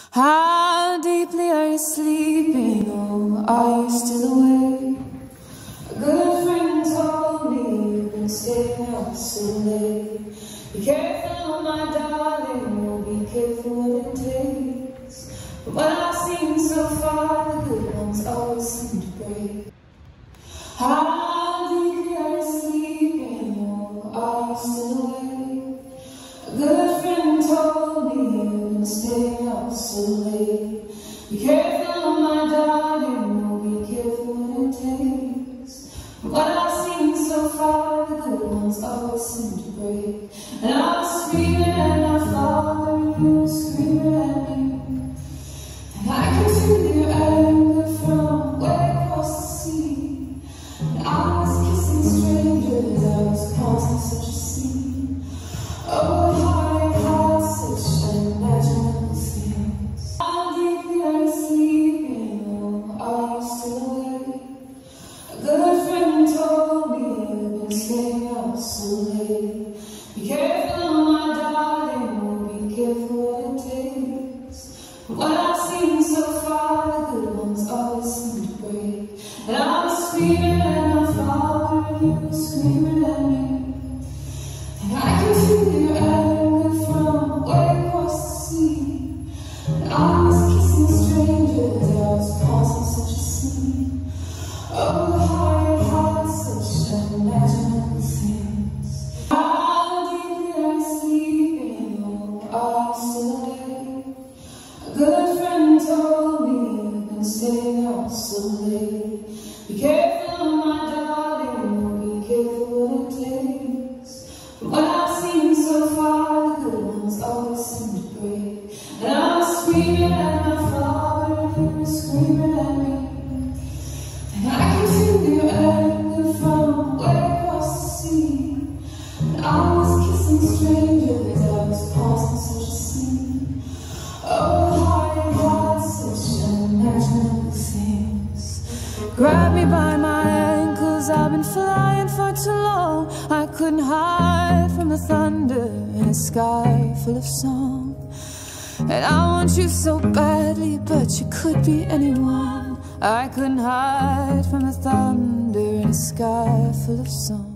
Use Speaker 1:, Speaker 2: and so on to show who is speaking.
Speaker 1: How deeply are you sleeping? Oh, are you still awake? A good friend told me you've been staying up so late. Be careful, my darling, oh, be careful what it takes. From what I've seen so far, the good ones always seem to break. How deeply are you sleeping? Oh, are you still awake? A good friend told me you've been staying up so late. Be careful, my darling, oh, be careful what it takes. From what I've seen so far, the good ones always seem to break. And I was screaming at my father, and you were screaming at me. And I could feel your anger from way across the sea. And I was kissing strangers, I was causing such a scene. Oh, how I had such unimaginable things. How deeply are you sleeping? Oh, are you still awake? A good friend told me you've been staying up so late. Be careful, my darling, oh, be careful what it takes. From what I've seen so far, the good ones always seem to break. And I was screaming at my father, and you were screaming at me. And I could feel your anger from way across the sea. And I was kissing strangers, I was causing such a scene. Oh, how I had such unimaginable things. How deeply are you sleeping? Oh, are you still awake? A good friend told me you've been staying up so late. Be careful, my darling, oh, be careful what it takes. From what I've seen so far, the good ones always seem to break. And I was screaming at my father, and he was screaming at me. And I could feel your anger from way across the sea. And I was kissing strangers, I was causing such a scene. Oh, how I had such unimaginable things. Grab me by my ankles, I've been flying for too long. I couldn't hide from the thunder in a sky full of song. And I want you so badly, but you could be anyone. I couldn't hide from the thunder in a sky full of song.